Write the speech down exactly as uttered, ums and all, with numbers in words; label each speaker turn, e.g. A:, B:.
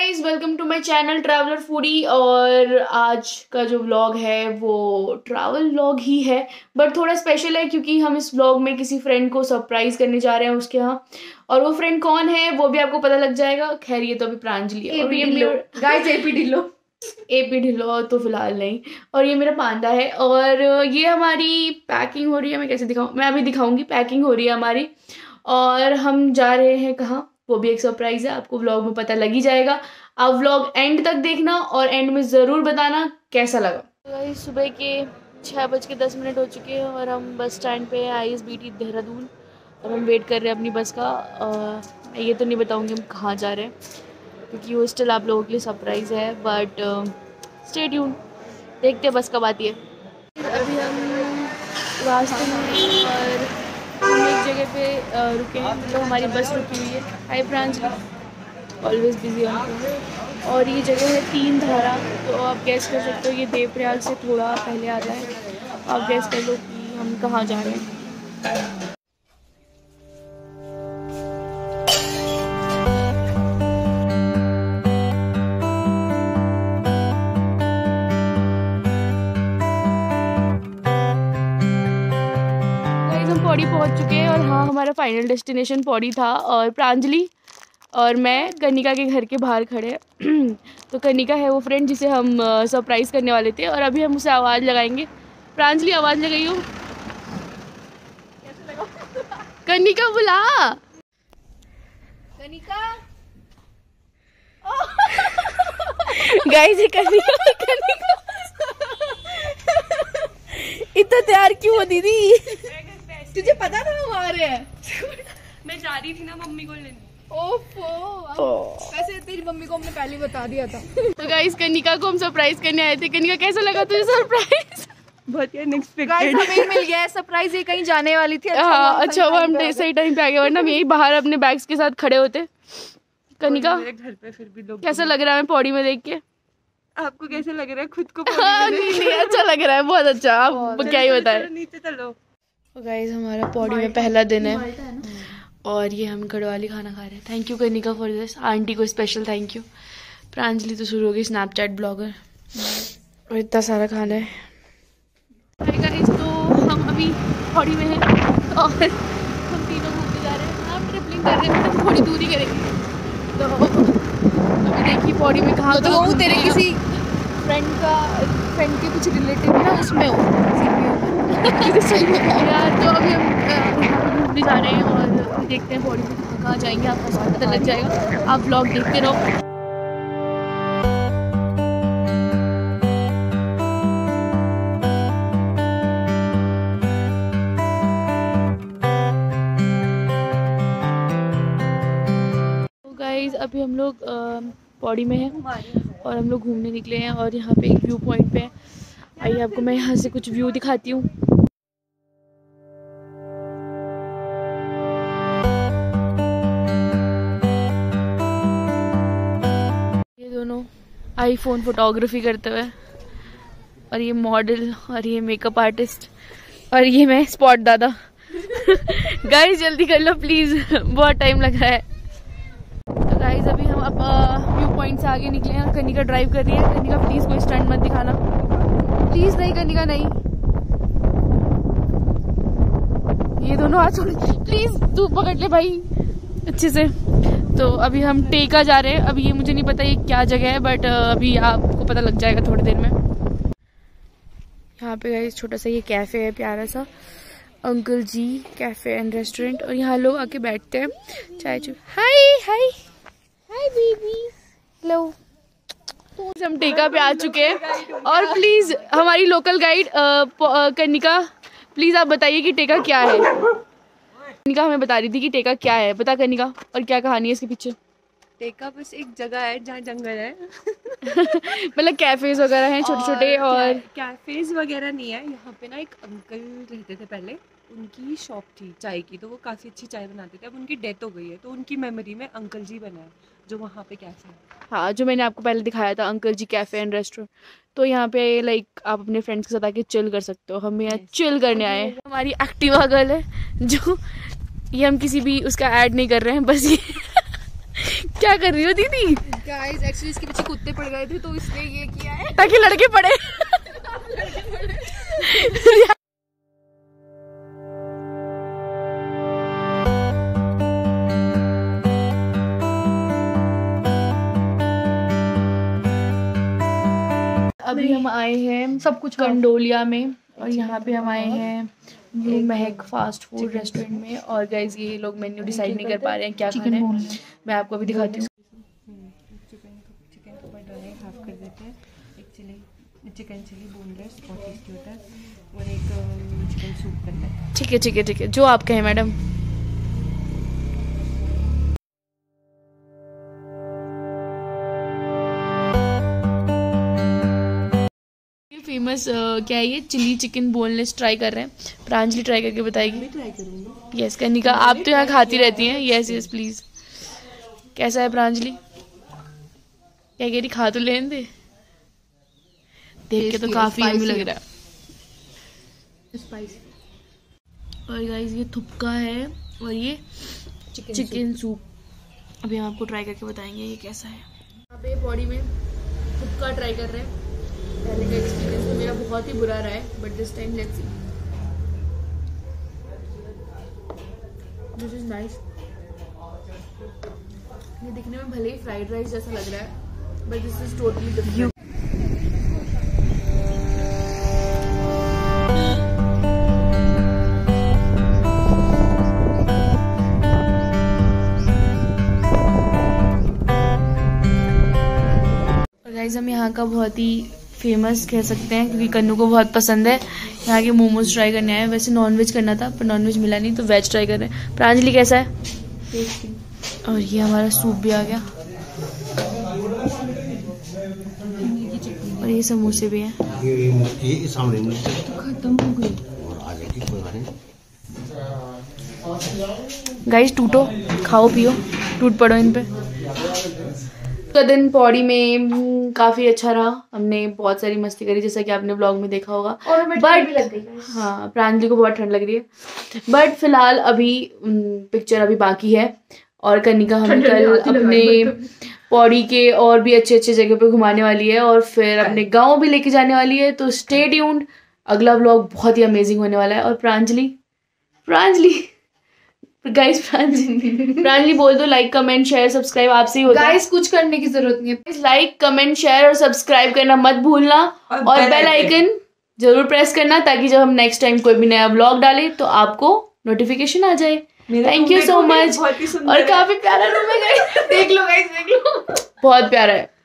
A: Guys, welcome to my channel traveller foodie. और आज का जो व्लॉग है वो ट्रैवल व्लॉग ही है, बट थोड़ा स्पेशल है क्योंकि हम इस व्लॉग में किसी फ्रेंड को सरप्राइज करने जा रहे हैं उसके यहाँ। और वो फ्रेंड कौन है वो भी आपको पता लग जाएगा। खैर ये तो अभी प्रांजलि है और ये मेरा
B: guys AP Dhillon
A: AP Dhillon तो फिलहाल नहीं। और ये मेरा पांडा है और ये हमारी पैकिंग हो रही है। मैं कैसे दिखाऊँ, मैं अभी दिखाऊंगी। पैकिंग हो रही है हमारी और हम जा रहे हैं कहाँ, वो भी एक सरप्राइज है, आपको व्लॉग में पता लग ही जाएगा। आप व्लॉग एंड तक देखना और एंड में ज़रूर बताना कैसा लगा। तो सुबह के छः बज के दस मिनट हो चुके हैं और हम बस स्टैंड पे हैं, I S B T Dehradun, और हम वेट कर रहे हैं अपनी बस का। मैं ये तो नहीं बताऊंगी हम कहाँ जा रहे हैं क्योंकि वो स्टिल आप लोगों के लिए सरप्राइज़ है, बट स्टे ट्यून, देखते हैं बस कब आती है। अभी हम रास्ते में और हम एक जगह पे रुके हैं, मतलब हमारी बस रुकी हुई है। Hi Pranjali, always busy on. और ये जगह है तीन धारा, तो आप गैस कर सकते हो ये देवप्रयाग से थोड़ा पहले आता है। आप गैस कर लो कि हम कहाँ जा रहे हैं। पौड़ी पहुंच चुके हैं और हाँ, हमारा फाइनल डेस्टिनेशन पौड़ी था। और प्रांजलि और मैं कनिका के घर के बाहर खड़े हैं। तो कनिका है वो फ्रेंड जिसे हम सरप्राइज़ करने वाले थे और अभी हम उसे आवाज़ लगाएंगे। प्रांजलि आवाज़ लगाइयो, कनिका बुला, कनिका। गाइस ये कनिका कनिका इतना तैयार क्यों हो दीदी? तुझे पता था हम आ रहे हैं?
B: मैं जा रही थी ना मम्मी को लेने।
A: ओफो,
B: वैसे तेरी मम्मी को हमने पहले बता दिया था।
A: तो गाइस कनिका को हम सरप्राइज करने आए थे। कनिका कैसा लगा तुझे सरप्राइज?
B: बहुत ही अनएक्सपेक्टेड। गाइस हमें मिल गया है सरप्राइज, ये कहीं जाने वाली थी।
A: हाँ अच्छा हुआ हम सही टाइम पे आ गए, वरना हम यही बाहर अपने बैग्स के साथ खड़े होते। कनिका
B: घर पे फिर भी लोग
A: कैसा लग रहा है पौड़ी में देख के?
B: आपको कैसे लग रहा है खुद को?
A: हाँ, नहीं, नहीं, अच्छा लग रहा है, बहुत अच्छा। आप क्या ही बताएं।
B: नीचे चलो।
A: तो गाइस हमारा पौड़ी में पहला दिन है और ये हम गढ़वाली खाना खा रहे हैं। Thank you Kanika for this, aunty को स्पेशल थैंक यू। प्रांजलि तो शुरू हो गई स्नैपचैट ब्लॉगर और इतना सारा खाना है। हाय गाइस, तो हम अभी पौड़ी में हैं और हम तीनों घूमने जा रहे हैं। हम ट्रिपलिंग कर रहे हैं, मतलब थोड़ी दूरी करेंगे। तो अभी देखिए पौड़ी में कहाँ
B: तो वो तेरे किसी फ्रेंड का फ्रेंड के कुछ रिलेटिव ना उसमें हो
A: यार। तो अभी हम घूमने जा रहे हैं और देखते हैं पौड़ी में कहाँ कहाँ जाएंगे, आपको पता लग जाएगा। आप व्लॉग देखते रहो। तो गाइस अभी हम लोग पौड़ी में हैं और हम लोग घूमने निकले हैं और यहाँ पे एक व्यू पॉइंट पे है। आइए आपको मैं यहाँ से कुछ व्यू दिखाती हूँ। ये दोनों आईफोन फोटोग्राफी करते हुए, और ये मॉडल और ये मेकअप आर्टिस्ट और ये मैं स्पॉट दादा। गाइस जल्दी कर लो प्लीज, बहुत टाइम लग रहा है। तो गाइस अभी हम अब व्यू पॉइंट से आगे निकले हैं। कनिका ड्राइव कर रही है। कनिका प्लीज कोई स्टंट मत दिखाना प्लीज। नहीं कनिका नहीं, ये दोनों हाथ छोड़ प्लीज, तू पकड़ ले भाई अच्छे से। तो अभी हम टेका जा रहे हैं। अभी ये मुझे नहीं पता ये क्या जगह है, बट अभी आपको पता लग जाएगा थोड़ी देर में। यहाँ पे गाइस छोटा सा ये कैफे है, प्यारा सा, uncle ji cafe and restaurant, और यहाँ लोग आके बैठते हैं चाय चुप। Hi hi hi baby, hello. हम टेका पे आ चुके हैं और प्लीज हमारी लोकल गाइड कनिका, प्लीज आप बताइए कि टेका क्या है। कनिका हमें बता रही थी कि टेका क्या है, बता कनिका, और क्या कहानी है इसके पीछे?
B: टेका बस एक जगह है जहाँ जंगल है।
A: मतलब कैफेज वगैरह हैं छोटे छोटे, और
B: कैफेज वगैरह नहीं है यहाँ पे ना। एक अंकल रहते थे पहले, उनकी शॉप थी चाय की, तो वो काफ़ी अच्छी चाय बनाते थे। अब उनकी डेथ हो गई है, तो उनकी मेमोरी में अंकल जी बना है जो वहाँ पे कैफे है।
A: हाँ, जो मैंने आपको पहले दिखाया था uncle ji cafe and restaurant. तो यहाँ पे लाइक आप अपने फ्रेंड्स के साथ आके चिल कर सकते हो। हम यहाँ चिल करने आए हैं। हमारी एक्टिवा गर्ल है जो, ये हम किसी भी उसका ऐड नहीं कर रहे हैं, बस ये क्या कर रही हो दीदी?
B: गाइस एक्चुअली इसके पीछे कुत्ते पड़ गए थे तो इसने ये किया है
A: ताकि लड़के पड़े। अभी हम आए हैं सब कुछ कंडोलिया में और यहाँ पे हम आए हैं ब्लू महक फास्ट फूड रेस्टोरेंट में। और गाइस ये लोग मेन्यू डिसाइड नहीं कर पा रहे हैं क्या खाना है, मैं आपको अभी दिखाती हूँ।
B: चिकन चिकन का बटाने हाफ कर देते हैं, एक चिली चिकन चिली बोनलेस बहुत टेस्टी होता है और एक चिकन सूप करते हैं।
A: ठीक है ठीक है ठीक है, जो आप कहें मैडम। फेमस uh, क्या है ये चिली चिकन बोनलेस ट्राई कर रहे हैं। प्रांजलि ट्राई करके बताएगी।
B: ट्राई करूँगी।
A: यस कनिका, आप तो यहाँ खाती रहती हैं। Yes yes please. कैसा है प्रांजलि? क्या कह रही? खा तो लेने दे। देख के तो काफी यम्मी लग रहा है।
B: स्पाइसी।
A: और गाइस ये थुपका है और ये
B: चिकन,
A: चिकन सूप। अभी हम आपको ट्राई करके बताएंगे ये कैसा है। यहाँ पे बॉडी में थुपका ट्राई कर रहे हैं। पहले का एक्सपीरियंस तो मेरा बहुत ही बुरा रहा है, but this time let's see. This is nice. ये दिखने में भले ही फ्राइड राइस जैसा लग रहा है, but this is totally different. Guys हम यहाँ का बहुत ही फेमस कह सकते हैं क्योंकि कन्नू को बहुत पसंद है, यहाँ के मोमोज ट्राई करने आए। वैसे नॉनवेज करना था पर नॉनवेज मिला नहीं तो वेज ट्राई कर रहे हैं। प्रांजलि कैसा है? टेस्टी। और ये हमारा सूप भी आ गया और ये समोसे भी हैं।
C: ये सामने
B: खत्म हो गई
C: और आ जाएगी कोई बात नहीं।
A: गाइस टूटो, खाओ पियो, टूट पड़ो इन पे। का दिन पौड़ी में काफ़ी अच्छा रहा। हमने बहुत सारी मस्ती करी जैसा कि आपने ब्लॉग में देखा होगा। बट हाँ, प्रांजलि को बहुत ठंड लग रही है। बट फिलहाल अभी पिक्चर अभी बाकी है और कनिका हम कल अपने पौड़ी के और भी अच्छे अच्छे जगह पे घुमाने वाली है और फिर अपने गांव भी लेके जाने वाली है। तो स्टे ट्यून्ड, अगला ब्लॉग बहुत ही अमेजिंग होने वाला है। और प्रांजलि प्रांजलि गाइस प्रांजलि प्रांजलि बोल दो लाइक कमेंट शेयर सब्सक्राइब आपसे ही होता है।
B: गाइस कुछ करने की जरूरत नहीं है,
A: लाइक कमेंट शेयर और सब्सक्राइब करना मत भूलना और, और बेल आइकन जरूर प्रेस करना ताकि जब हम नेक्स्ट टाइम कोई भी नया ब्लॉग डालें तो आपको नोटिफिकेशन आ जाए। Thank you so much. और काफी प्यारा रूम है गाइस, देख लो गाइस देख लो, बहुत प्यारा है।